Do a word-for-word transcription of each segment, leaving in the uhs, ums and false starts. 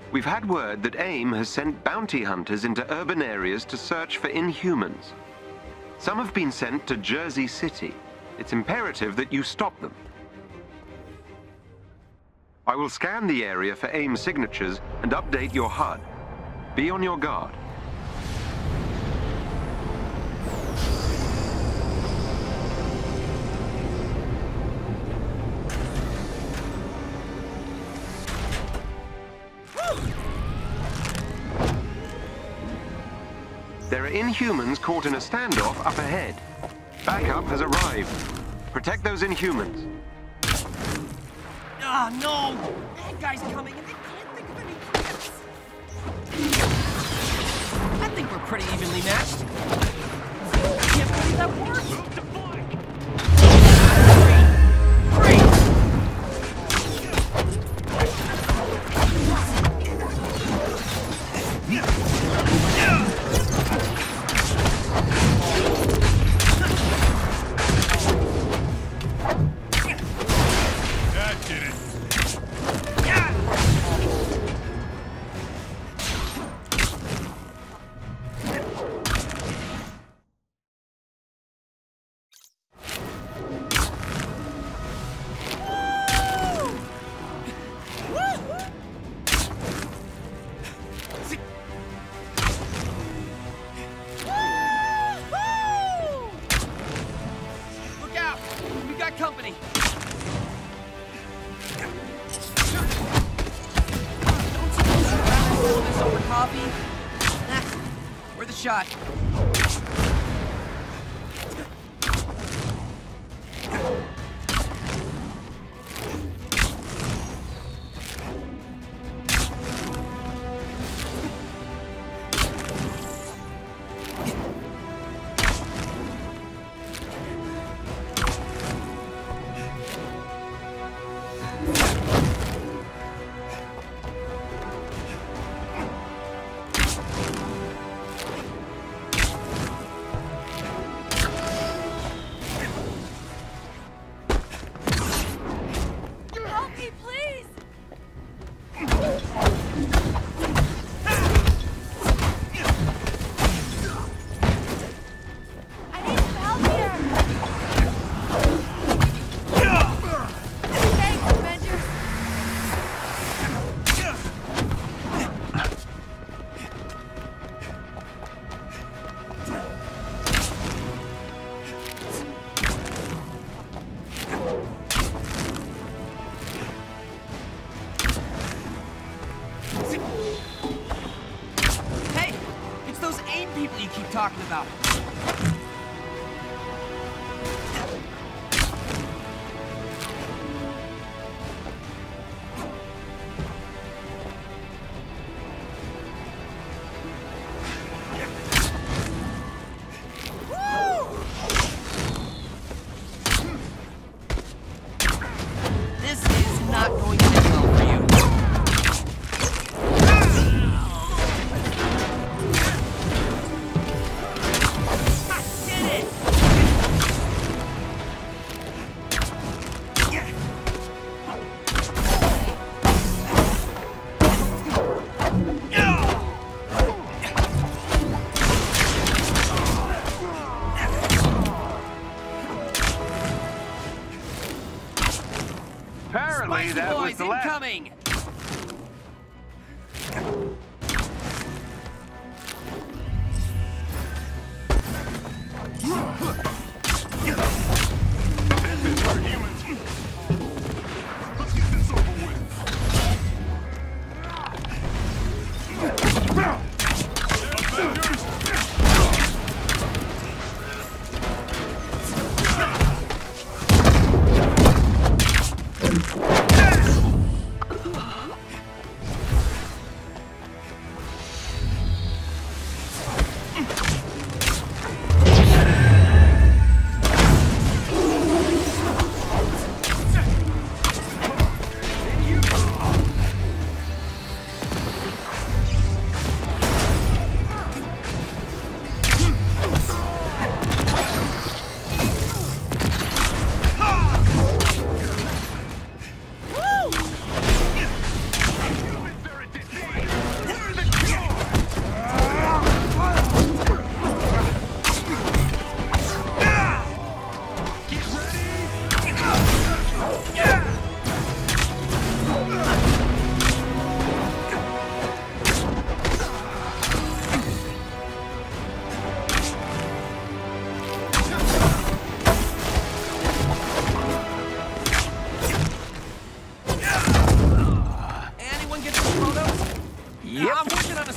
We've had word that AIM has sent bounty hunters into urban areas to search for Inhumans. Some have been sent to Jersey City. It's imperative that you stop them. I will scan the area for AIM signatures and update your H U D. Be on your guard. There are Inhumans caught in a standoff up ahead. Backup has arrived. Protect those Inhumans. Ah, no! That guy's coming and they can't think of any threats. I think we're pretty evenly matched. I can't believe that worked! Great! Great! Company. Don't suppose you'd rather settle this over coffee? Nah, worth a shot. People you keep talking about. This is not going to end well for you. Apparently that was the last. Incoming!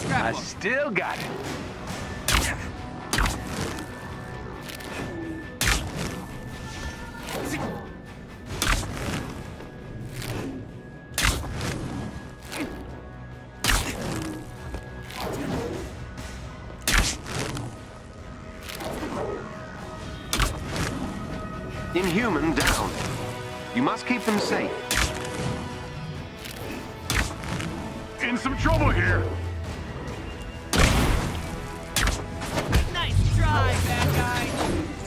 grab I one. still got it. Inhuman down. You must keep them safe. In some trouble here. Nice try, bad guy.